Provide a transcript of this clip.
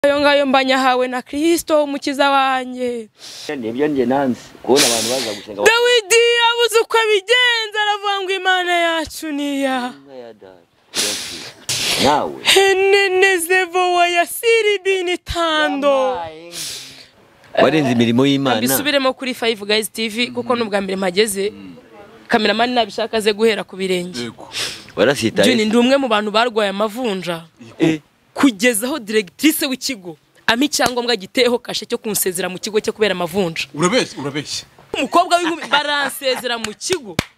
ayo ngayo mbanyahawe na Kristo umukiza wanje. Nibyo nje nanze kubona abantu baza gusenga. Dawidi abuze uko abigenza aravuga ngo Imana yacu niya. Nawe Henenezevo wa yasiri binitando. warenze imirimo y'Imana. Bisubiremo kuri 5 Guys TV kuko nubwa mbere mpageze. Cameraman nabishaka ze guhera ku birenge. Warasitaye. Juni ndi umwe mu bantu barwaye amavunja. Kugezaho directrice w'ikigo ami cyangombwa giteho kashe cyo kunsezera mu kigo cyo kubera amavunja. Urabeshye Umukobwa w'inkumi baransezera mu kigo